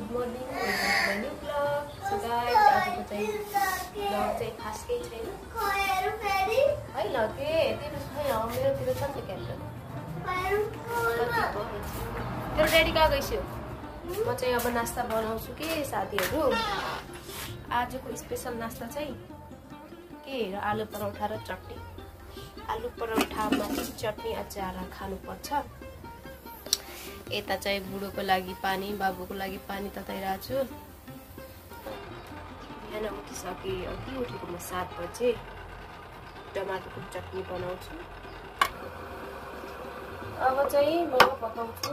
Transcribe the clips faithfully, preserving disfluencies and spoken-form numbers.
Good morning, welcome to my new blog. So guys आजको चाहिँ blog चाहिँ खास केही छैन होइन के तिम्रो छैन, मेरोतिर छ नि क्यामेरा। तेरो ड्याडी कहाँ गइस्यो? म चाहिँ अब नास्ता बनाउँछु कि साथीहरू। आजको स्पेसल नास्ता चाहिँ के र आलु पराठा र चटनी। आलु पराठामा चाहिँ चटनी अचार खानुपर्छ। यता चाहिँ बुढोको लागि पानी, बाबुको लागि पानी तताइरहेको छु। बिहान उठिसके, अघि उठेको म सात बजे। टमाटरको चटनी बनाउँछु। अब चाहिँ म पकाउँछु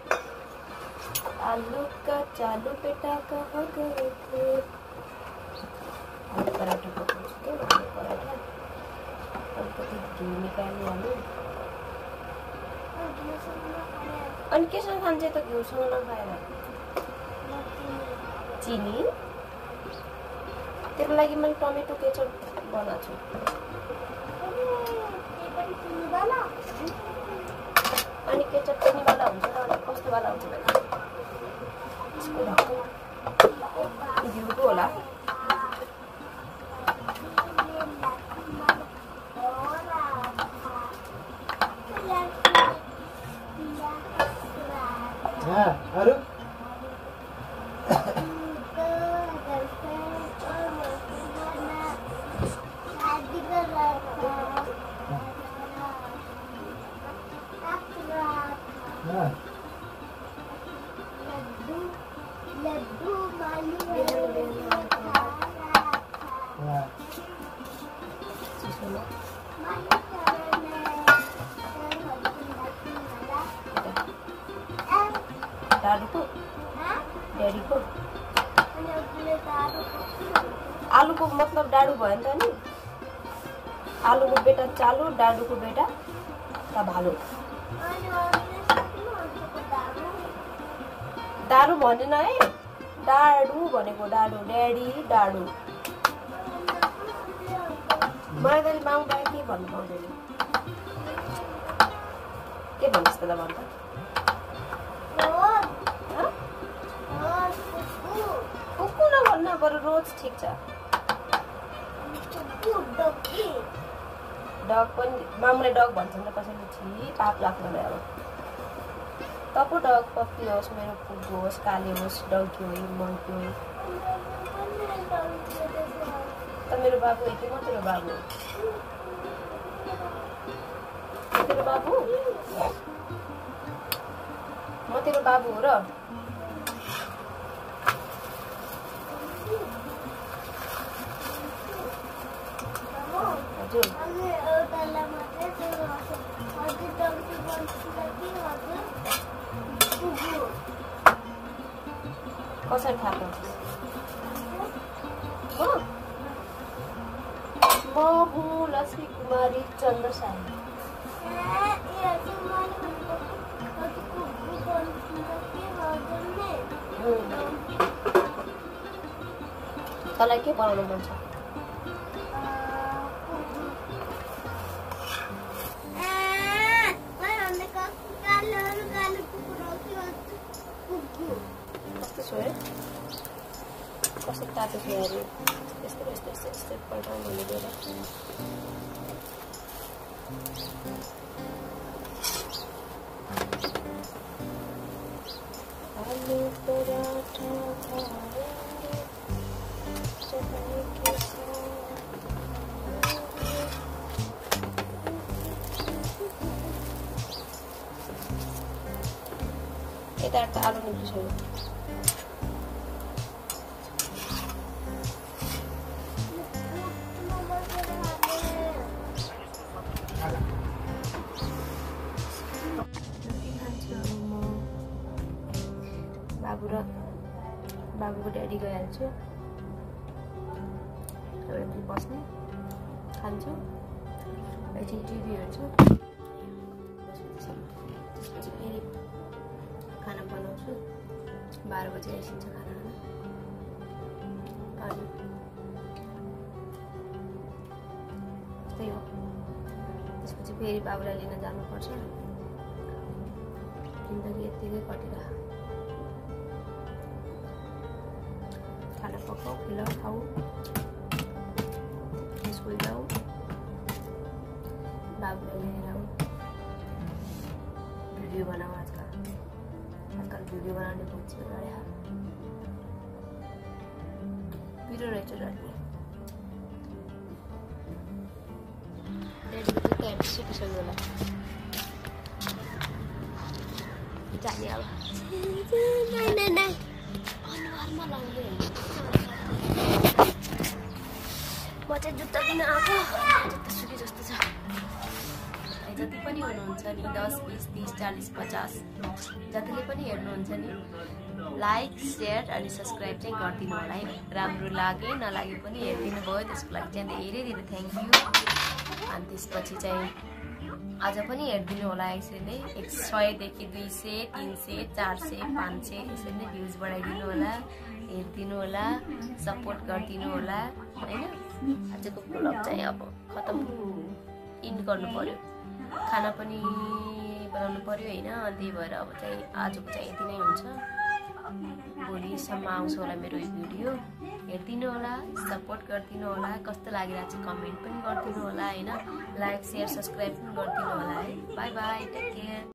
आलु का चालू बेटा कहाँ गए थे। आलु पराठा पकाउँछु के आलु पराठा अलिकति घिउ निकालिहाल्नु। अनि केसँग खान्छ त घिउसँग नखाएर? चिनी तेरो लागि मैले टमेटो केचप बनाएको छु। अनि केचप चिनीवाला हुन्छ र अनि कस्तोवाला हुन्छ भने घिउको होला। अरू डाडुको ड्याडीको आलुको मतलब डाडु भयो नि त नि। आलुको बेटा चालु, डाडुको बेटा त भालु। डाडु भनेन है, डाडु भनेको। डाडु ड्याडी डाडु। मलाई त माउ डाडी के भन्नु पाउँदैन। के भन्नुहोस् त भन्दा कुकु नभन्न, बरु रोज ठिक छ। डग पनि मामुले डग भन्छन् त कसैले। छि पाप लाग्दैन। अब तपु डग पप्पी होस्, मेरो कुकु होस्, काले होस्, डङ्की हो, मङ्की हो। त मेरो बाबु हो कि म तेरो बाबु हो? तेरो बाबु म तेरो बाबु हो र? हजुर कसरी थाहा पाउँछ? म हुँ लक्ष्मी कुमारी चन्द्रसाई। तँलाई के बनाउनु मन छ? कस्तो छ है? कस्तो तातो छ अरे? यस्तो यस्तो यस्तो यस्तो पल्टाउनु भन्ने बेला आलु पराठा खाएंगे चाय के साथ। यता त आलु निस्किसक्यो। बाबु र बाबुको ड्याडी गइहाल्छु। एउटा बस्ने खान्छु, एकछिन टिभी हेर्छु, त्यसपछि फेरि खाना बनाउँछु। बाह्र बजी आइसिन्छ खाना खान। अनि त्यही हो। त्यसपछि फेरि बाबुलाई लिन जानुपर्छ। जिन्दगी यत्तिकै कटिरह। खाना पकाऊ, खिलाऊ, खाऊ, स्कूल जाऊ, बाबुलाई लिएर आऊ, भिडियो बनाऊ। आजकल आजकल भिडियो बनाउने बहुत छिटो गरे भिडियो रहेछ डट्ने रेडी तयार सिकिसक्यो होला जाने अब अनुहारमा लाउने म चाहिँ जुत्ता किन आएको जुत्ता सुके जस्तो छ। जति पनि हुनुहुन्छ नि दस बीस तीस चालीस पचास जतिले पनि हेर्नुहुन्छ नि लाइक शेयर अनि सब्सक्राइब चाहिँ गरिदिनु होला है। राम्रो लागे नलागे पनि हेरिदिनु भयो त्यसको लागि चाहिँ धेरै धेरै थ्याङ्क यू। अनि त्यसपछि चाहिँ आज पनि हेरिदिनु होला यसरी एक सयदेखि दुई सय तिन सय चार सय पाँच सय यसरी नै भ्युज बढाइदिनु होला, हेरिदिनु होला, सपोर्ट गरिदिनु होला होइन। आजको ब्लग चाहिँ अब खतम इन्ड गर्नु पर्यो, खाना पनि बनाउनु पर्यो होइन। त्यही भएर अब चाहिँ आजको चाहिँ यति नै हुन्छ। भोलिसम्म आउँछ होला मेरो यो भिडियो, हेरिदिनु होला, सपोर्ट गरिदिनु होला। कस्तो लागिरहेको छ कमेन्ट पनि गरिदिनु होला होइन। लाइक शेयर सब्सक्राइब पनि गरिदिनु होला है। Bye bye, take care.